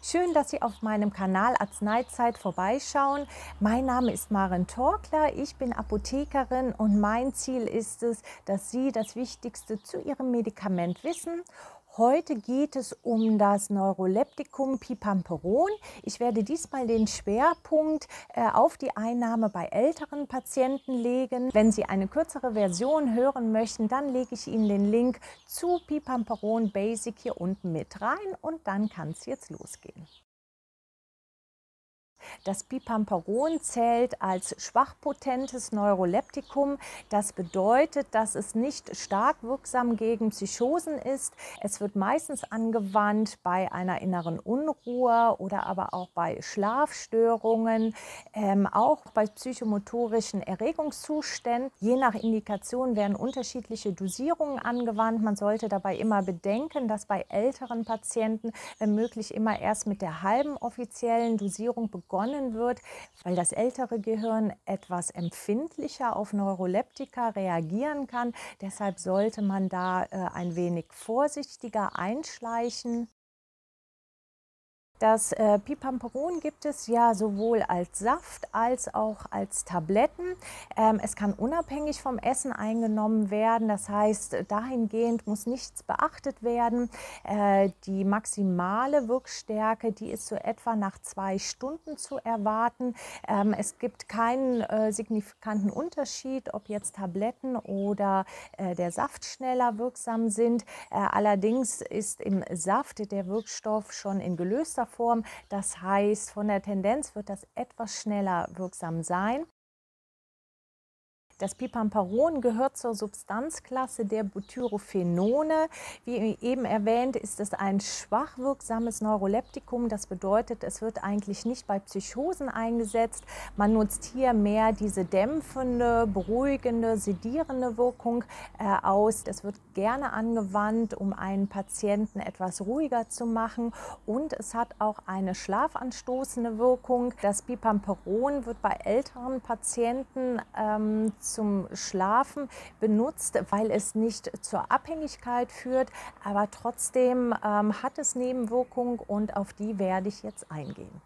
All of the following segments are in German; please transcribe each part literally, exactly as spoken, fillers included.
Schön, dass Sie auf meinem Kanal Arzneizeit vorbeischauen. Mein Name ist Maren Torkler, ich bin Apothekerin und mein Ziel ist es, dass Sie das Wichtigste zu Ihrem Medikament wissen. Heute geht es um das Neuroleptikum Pipamperon. Ich werde diesmal den Schwerpunkt äh, auf die Einnahme bei älteren Patienten legen. Wenn Sie eine kürzere Version hören möchten, dann lege ich Ihnen den Link zu Pipamperon Basic hier unten mit rein und dann kann es jetzt losgehen. Das Pipamperon zählt als schwachpotentes Neuroleptikum. Das bedeutet, dass es nicht stark wirksam gegen Psychosen ist. Es wird meistens angewandt bei einer inneren Unruhe oder aber auch bei Schlafstörungen, ähm, auch bei psychomotorischen Erregungszuständen. Je nach Indikation werden unterschiedliche Dosierungen angewandt. Man sollte dabei immer bedenken, dass bei älteren Patienten wenn möglich immer erst mit der halben offiziellen Dosierung begonnen wird, weil das ältere Gehirn etwas empfindlicher auf Neuroleptika reagieren kann. Deshalb sollte man da äh, ein wenig vorsichtiger einschleichen. Das äh, Pipamperon gibt es ja sowohl als Saft als auch als Tabletten. Ähm, es kann unabhängig vom Essen eingenommen werden, das heißt, dahingehend muss nichts beachtet werden. Äh, die maximale Wirkstärke, die ist so etwa nach zwei Stunden zu erwarten. Ähm, es gibt keinen äh, signifikanten Unterschied, ob jetzt Tabletten oder äh, der Saft schneller wirksam sind. Äh, allerdings ist im Saft der Wirkstoff schon in gelöster Form. Das heißt, von der Tendenz wird das etwas schneller wirksam sein. Das Pipamperon gehört zur Substanzklasse der Butyrophenone. Wie eben erwähnt, ist es ein schwach wirksames Neuroleptikum. Das bedeutet, es wird eigentlich nicht bei Psychosen eingesetzt. Man nutzt hier mehr diese dämpfende, beruhigende, sedierende Wirkung äh, aus. Es wird gerne angewandt, um einen Patienten etwas ruhiger zu machen. Und es hat auch eine schlafanstoßende Wirkung. Das Pipamperon wird bei älteren Patienten ähm, zum Schlafen benutzt, weil es nicht zur Abhängigkeit führt, aber trotzdem ähm, hat es Nebenwirkungen und auf die werde ich jetzt eingehen.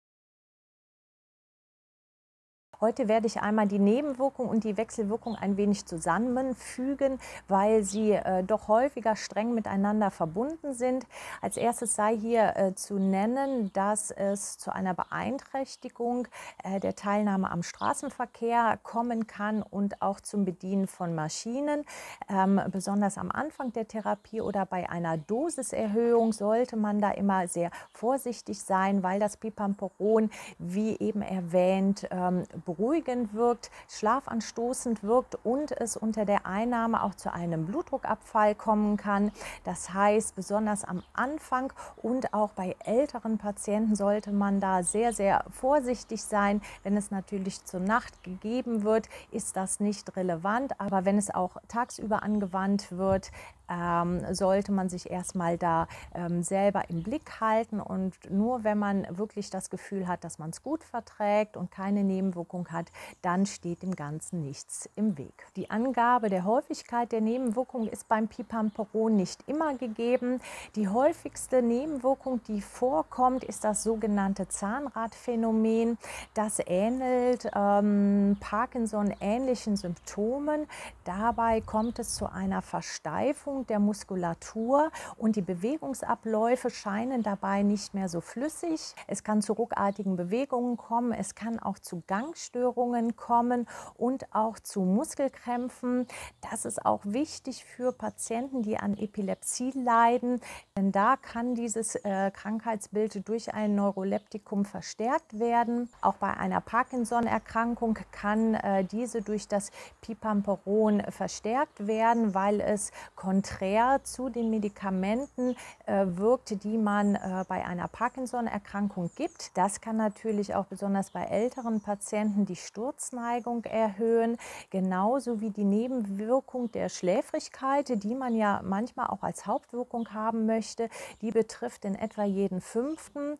Heute werde ich einmal die Nebenwirkung und die Wechselwirkung ein wenig zusammenfügen, weil sie äh, doch häufiger streng miteinander verbunden sind. Als erstes sei hier äh, zu nennen, dass es zu einer Beeinträchtigung äh, der Teilnahme am Straßenverkehr kommen kann und auch zum Bedienen von Maschinen. Ähm, besonders am Anfang der Therapie oder bei einer Dosiserhöhung sollte man da immer sehr vorsichtig sein, weil das Pipamperon, wie eben erwähnt, ähm, beruhigend wirkt, schlafanstoßend wirkt und es unter der Einnahme auch zu einem Blutdruckabfall kommen kann. Das heißt, besonders am Anfang und auch bei älteren Patienten sollte man da sehr, sehr vorsichtig sein. Wenn es natürlich zur Nacht gegeben wird, ist das nicht relevant, aber wenn es auch tagsüber angewandt wird, Ähm, sollte man sich erstmal da ähm, selber im Blick halten und nur wenn man wirklich das Gefühl hat, dass man es gut verträgt und keine Nebenwirkung hat, dann steht dem Ganzen nichts im Weg. Die Angabe der Häufigkeit der Nebenwirkung ist beim Pipamperon nicht immer gegeben. Die häufigste Nebenwirkung, die vorkommt, ist das sogenannte Zahnradphänomen. Das ähnelt ähm, Parkinson-ähnlichen Symptomen. Dabei kommt es zu einer Versteifung der Muskulatur und die Bewegungsabläufe scheinen dabei nicht mehr so flüssig. Es kann zu ruckartigen Bewegungen kommen, es kann auch zu Gangstörungen kommen und auch zu Muskelkrämpfen. Das ist auch wichtig für Patienten, die an Epilepsie leiden, denn da kann dieses äh, Krankheitsbild durch ein Neuroleptikum verstärkt werden. Auch bei einer Parkinson-Erkrankung kann äh, diese durch das Pipamperon verstärkt werden, weil es konträr zu den Medikamenten äh, wirkt, die man äh, bei einer Parkinson-Erkrankung gibt. Das kann natürlich auch besonders bei älteren Patienten die Sturzneigung erhöhen, genauso wie die Nebenwirkung der Schläfrigkeit, die man ja manchmal auch als Hauptwirkung haben möchte. Die betrifft in etwa jeden Fünften.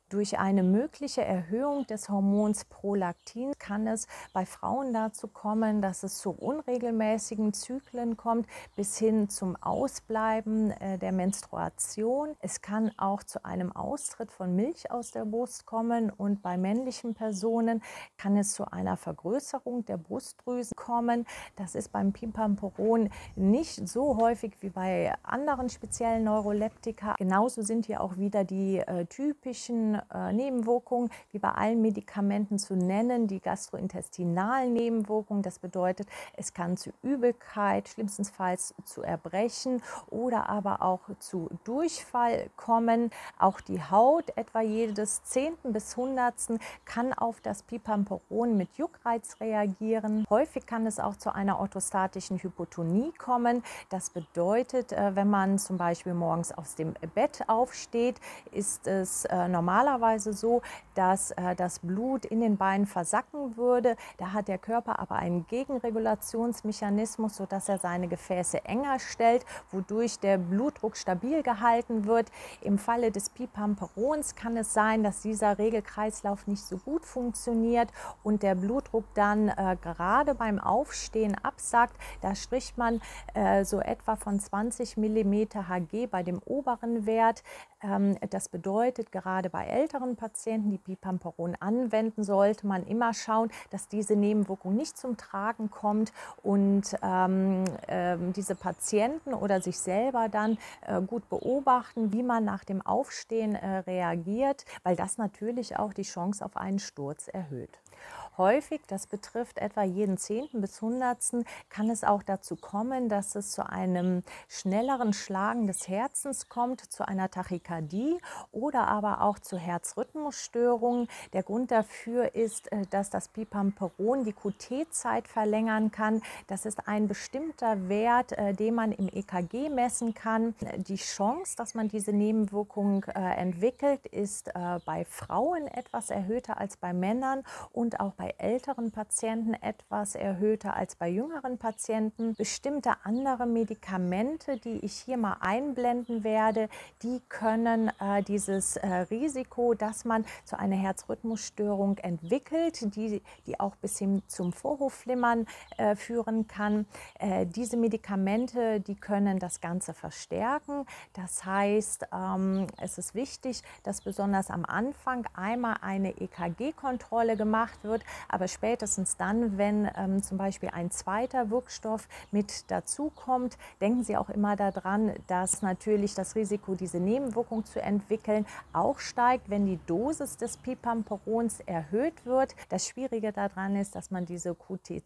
Durch eine mögliche Erhöhung des Hormons Prolaktin kann es bei Frauen dazu kommen, dass es zu unregelmäßigen Zyklen kommt, bis hin zum Ausbleiben äh, der Menstruation. Es kann auch zu einem Austritt von Milch aus der Brust kommen und bei männlichen Personen kann es zu einer Vergrößerung der Brustdrüsen kommen. Das ist beim Pipampuron nicht so häufig wie bei anderen speziellen Neuroleptika. Genauso sind hier auch wieder die äh, typischen äh, Nebenwirkungen wie bei allen Medikamenten zu nennen, die gastrointestinalen Nebenwirkungen. Das bedeutet, es kann zu Übelkeit, schlimmstenfalls zu Erbrechen oder aber auch zu Durchfall kommen. Auch die Haut, etwa jedes zehnten bis hundertsten, kann auf das Pipampuron mit Juckreiz reagieren. Häufig kann es auch zu einer orthostatischen Hypotonie kommen. Das bedeutet, äh, wenn man zum Beispiel morgens aus dem Bett aufsteht, ist es äh, normalerweise so, dass äh, das Blut in den Beinen versacken würde. Da hat der Körper aber einen Gegenregulationsmechanismus, sodass er seine Gefäße enger stellt, wodurch der Blutdruck stabil gehalten wird. Im Falle des Pipamperons kann es sein, dass dieser Regelkreislauf nicht so gut funktioniert und der Blutdruck dann äh, gerade beim Aufstehen absackt. Da spricht man äh, so etwa von zwanzig Millimeter Hg bei dem oberen Wert. Ähm, das bedeutet, gerade bei älteren Patienten, die Pipampuron anwenden, sollte man immer schauen, dass diese Nebenwirkung nicht zum Tragen kommt und ähm, äh, diese Patienten oder sich selber dann äh, gut beobachten, wie man nach dem Aufstehen äh, reagiert, weil das natürlich auch die Chance auf einen Sturz erhöht. Häufig, das betrifft etwa jeden zehnten bis hundertsten, kann es auch dazu kommen, dass es zu einem schnelleren Schlagen des Herzens kommt, zu einer Tachykardie oder aber auch zu Herzrhythmusstörungen. Der Grund dafür ist, dass das Pipampuron die Q T-Zeit verlängern kann. Das ist ein bestimmter Wert, den man im E K G messen kann. Die Chance, dass man diese Nebenwirkung entwickelt, ist bei Frauen etwas erhöhter als bei Männern und auch bei älteren Patienten etwas erhöhter als bei jüngeren Patienten. Bestimmte andere Medikamente, die ich hier mal einblenden werde, die können äh, dieses äh, Risiko, dass man zu einer Herzrhythmusstörung entwickelt, die, die auch bis hin zum Vorhofflimmern äh, führen kann. Äh, diese Medikamente, die können das Ganze verstärken. Das heißt, ähm, es ist wichtig, dass besonders am Anfang einmal eine E K G-Kontrolle gemacht wird, aber spätestens dann, wenn ähm, zum Beispiel ein zweiter Wirkstoff mit dazu kommt, denken Sie auch immer daran, dass natürlich das Risiko, diese Nebenwirkung zu entwickeln, auch steigt, wenn die Dosis des Pipamperons erhöht wird. Das Schwierige daran ist, dass man diese Q T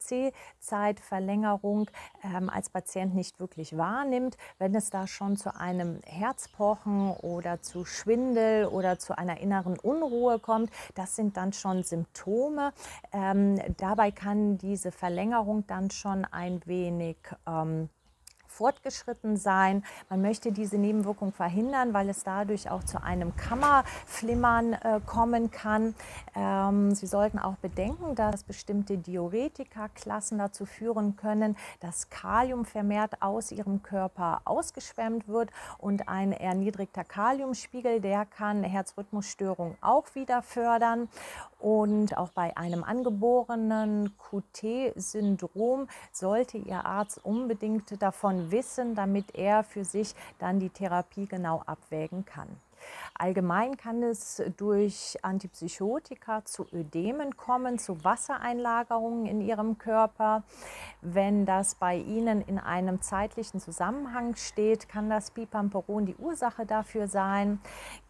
C-Zeitverlängerung ähm, als Patient nicht wirklich wahrnimmt. Wenn es da schon zu einem Herzpochen oder zu Schwindel oder zu einer inneren Unruhe kommt, das sind dann schon Symptome. Ähm, dabei kann diese Verlängerung dann schon ein wenig ähm, fortgeschritten sein. Man möchte diese Nebenwirkung verhindern, weil es dadurch auch zu einem Kammerflimmern äh, kommen kann. Ähm, Sie sollten auch bedenken, dass bestimmte Diuretika-Klassen dazu führen können, dass Kalium vermehrt aus Ihrem Körper ausgeschwemmt wird und ein erniedrigter Kaliumspiegel, der kann Herzrhythmusstörungen auch wieder fördern. Und auch bei einem angeborenen Q T-Syndrom sollte Ihr Arzt unbedingt davon wissen, damit er für sich dann die Therapie genau abwägen kann. Allgemein kann es durch Antipsychotika zu Ödemen kommen, zu Wassereinlagerungen in Ihrem Körper. Wenn das bei Ihnen in einem zeitlichen Zusammenhang steht, kann das Pipampuron die Ursache dafür sein.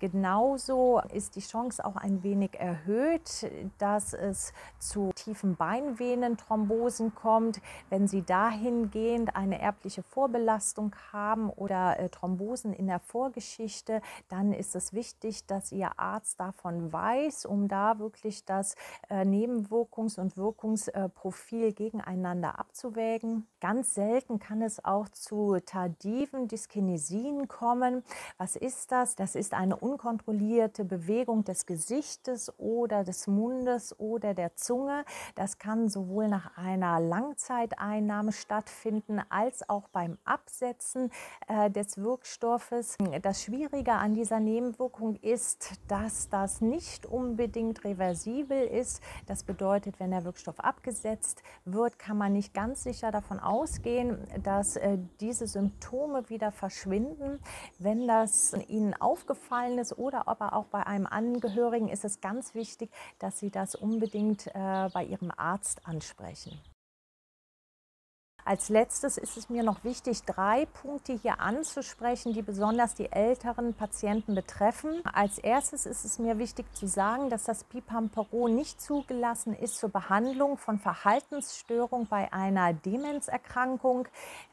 Genauso ist die Chance auch ein wenig erhöht, dass es zu tiefen Beinvenenthrombosen kommt. Wenn Sie dahingehend eine erbliche Vorbelastung haben oder äh, Thrombosen in der Vorgeschichte, dann ist es wichtig, dass Ihr Arzt davon weiß, um da wirklich das äh, Nebenwirkungs- und Wirkungsprofil gegeneinander abzuwägen. Ganz selten kann es auch zu tardiven Dyskinesien kommen. Was ist das? Das ist eine unkontrollierte Bewegung des Gesichtes oder des Mundes oder der Zunge. Das kann sowohl nach einer Langzeiteinnahme stattfinden als auch beim Absetzen äh, des Wirkstoffes. Das Schwierige an dieser Nebenwirkung Nebenwirkung ist, dass das nicht unbedingt reversibel ist. Das bedeutet, wenn der Wirkstoff abgesetzt wird, kann man nicht ganz sicher davon ausgehen, dass äh, diese Symptome wieder verschwinden. Wenn das Ihnen aufgefallen ist oder aber auch bei einem Angehörigen, ist es ganz wichtig, dass Sie das unbedingt äh, bei Ihrem Arzt ansprechen. Als letztes ist es mir noch wichtig, drei Punkte hier anzusprechen, die besonders die älteren Patienten betreffen. Als erstes ist es mir wichtig zu sagen, dass das Pipamperon nicht zugelassen ist zur Behandlung von Verhaltensstörungen bei einer Demenzerkrankung.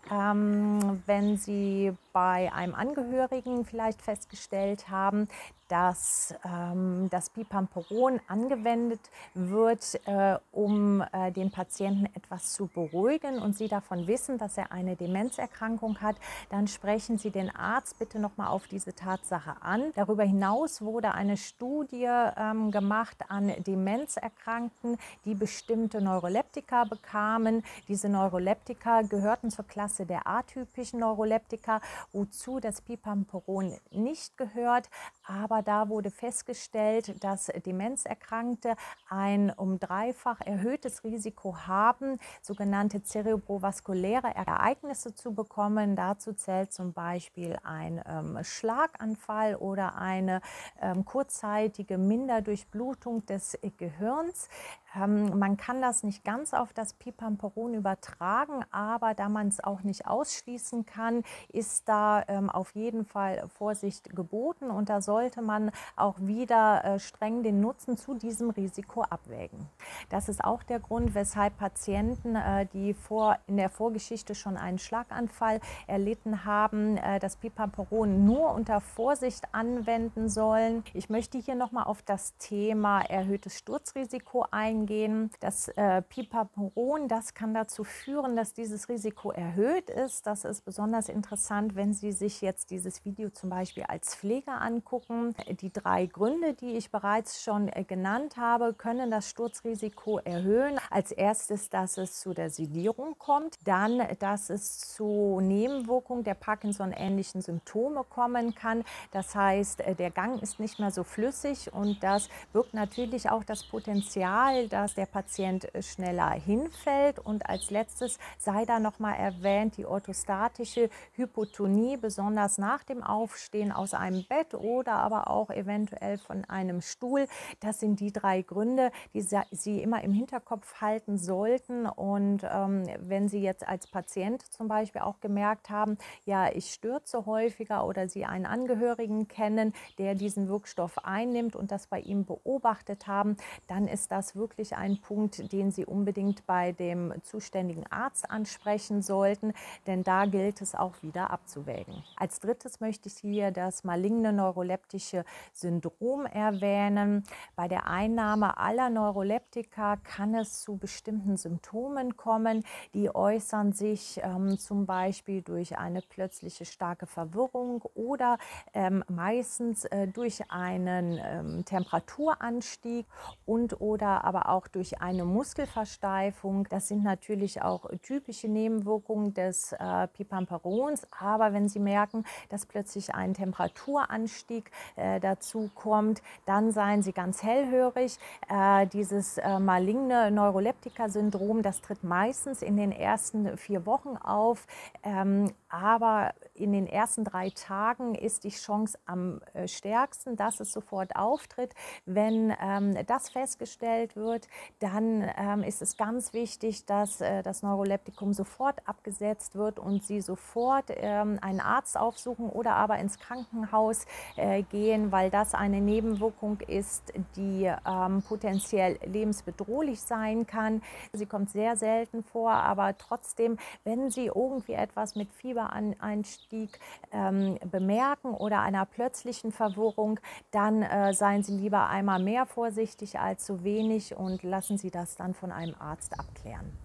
Ähm, wenn Sie bei einem Angehörigen vielleicht festgestellt haben, dass ähm, das Pipamperon angewendet wird, äh, um äh, den Patienten etwas zu beruhigen und Sie davon wissen, dass er eine Demenzerkrankung hat, dann sprechen Sie den Arzt bitte nochmal auf diese Tatsache an. Darüber hinaus wurde eine Studie ähm, gemacht an Demenzerkrankten, die bestimmte Neuroleptika bekamen. Diese Neuroleptika gehörten zur Klasse der atypischen Neuroleptika, wozu das Pipamperon nicht gehört. Aber da wurde festgestellt, dass Demenzerkrankte ein um dreifach erhöhtes Risiko haben, sogenannte zerebrovaskuläre Ereignisse zu bekommen. Dazu zählt zum Beispiel ein ähm, Schlaganfall oder eine ähm, kurzzeitige Minderdurchblutung des Gehirns. Ähm, man kann das nicht ganz auf das Pipamperon übertragen, aber da man es auch nicht ausschließen kann, ist da ähm, auf jeden Fall Vorsicht geboten und da sollte man auch wieder äh, streng den Nutzen zu diesem Risiko abwägen. Das ist auch der Grund, weshalb Patienten, äh, die vor, in der Vorgeschichte schon einen Schlaganfall erlitten haben, äh, das Pipamperon nur unter Vorsicht anwenden sollen. Ich möchte hier nochmal auf das Thema erhöhtes Sturzrisiko eingehen. Das äh, Pipamperon, das kann dazu führen, dass dieses Risiko erhöht ist. Das ist besonders interessant, wenn Sie sich jetzt dieses Video zum Beispiel als Pfleger angucken. Die drei Gründe, die ich bereits schon äh, genannt habe, können das Sturzrisiko erhöhen. Als erstes, dass es zu der Sedierung kommt, dann, dass es zu Nebenwirkungen der Parkinson-ähnlichen Symptome kommen kann. Das heißt, äh, der Gang ist nicht mehr so flüssig und das birgt natürlich auch das Potenzial, dass der Patient schneller hinfällt. Und als letztes sei da noch mal erwähnt die orthostatische Hypotonie, besonders nach dem Aufstehen aus einem Bett oder aber auch eventuell von einem Stuhl. Das sind die drei Gründe, die Sie immer im Hinterkopf halten sollten. Und ähm, wenn Sie jetzt als Patient zum Beispiel auch gemerkt haben, ja, ich stürze häufiger oder Sie einen Angehörigen kennen, der diesen Wirkstoff einnimmt und das bei ihm beobachtet haben, dann ist das wirklich ein Punkt, den Sie unbedingt bei dem zuständigen Arzt ansprechen sollten, denn da gilt es auch wieder abzuwägen. Als drittes möchte ich hier das maligne neuroleptische Syndrom erwähnen. Bei der Einnahme aller Neuroleptika kann es zu bestimmten Symptomen kommen, die äußern sich ähm, zum Beispiel durch eine plötzliche starke Verwirrung oder ähm, meistens äh, durch einen ähm, Temperaturanstieg und oder aber auch durch eine Muskelversteifung. Das sind natürlich auch typische Nebenwirkungen des äh, Pipamperons, aber wenn Sie merken, dass plötzlich ein Temperaturanstieg äh, dazu kommt, dann seien Sie ganz hellhörig. Äh, dieses äh, maligne Neuroleptika-Syndrom, das tritt meistens in den ersten vier Wochen auf, ähm, aber in den ersten drei Tagen ist die Chance am äh, stärksten, dass es sofort auftritt. Wenn ähm, das festgestellt wird, dann ähm, ist es ganz wichtig, dass äh, das Neuroleptikum sofort abgesetzt wird und Sie sofort ähm, einen Arzt aufsuchen oder aber ins Krankenhaus äh, gehen, weil das eine Nebenwirkung ist, die ähm, potenziell lebensbedrohlich sein kann. Sie kommt sehr selten vor, aber trotzdem, wenn Sie irgendwie etwas mit Fiebereinstieg ähm, bemerken oder einer plötzlichen Verwirrung, dann äh, seien Sie lieber einmal mehr vorsichtig als zu wenig und lassen Sie das dann von einem Arzt abklären.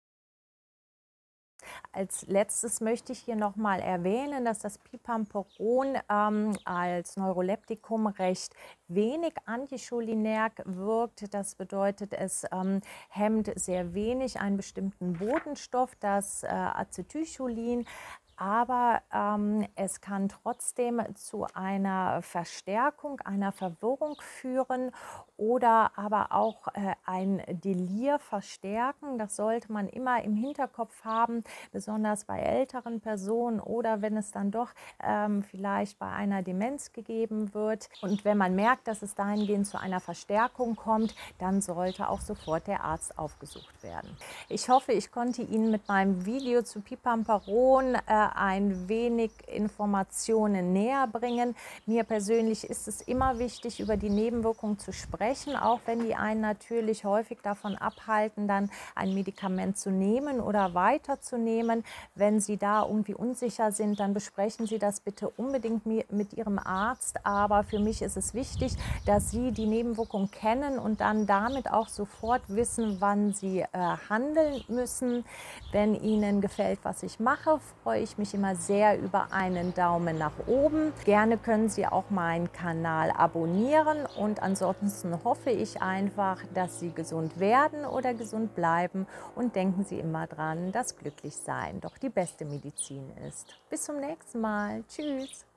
Als letztes möchte ich hier noch mal erwähnen, dass das Pipamperon ähm, als Neuroleptikum recht wenig anticholinerg wirkt. Das bedeutet, es ähm, hemmt sehr wenig einen bestimmten Botenstoff, das äh, Acetylcholin. aber ähm, es kann trotzdem zu einer Verstärkung, einer Verwirrung führen oder aber auch äh, ein Delir verstärken. Das sollte man immer im Hinterkopf haben, besonders bei älteren Personen oder wenn es dann doch ähm, vielleicht bei einer Demenz gegeben wird. Und wenn man merkt, dass es dahingehend zu einer Verstärkung kommt, dann sollte auch sofort der Arzt aufgesucht werden. Ich hoffe, ich konnte Ihnen mit meinem Video zu Pipamperon äh, ein wenig Informationen näher bringen. Mir persönlich ist es immer wichtig, über die Nebenwirkungen zu sprechen, auch wenn die einen natürlich häufig davon abhalten, dann ein Medikament zu nehmen oder weiterzunehmen. Wenn Sie da irgendwie unsicher sind, dann besprechen Sie das bitte unbedingt mit Ihrem Arzt. Aber für mich ist es wichtig, dass Sie die Nebenwirkungen kennen und dann damit auch sofort wissen, wann Sie äh, handeln müssen. Wenn Ihnen gefällt, was ich mache, freue ich mich immer sehr über einen Daumen nach oben. Gerne können Sie auch meinen Kanal abonnieren und ansonsten hoffe ich einfach, dass Sie gesund werden oder gesund bleiben und denken Sie immer dran, dass Glücklichsein doch die beste Medizin ist. Bis zum nächsten Mal. Tschüss.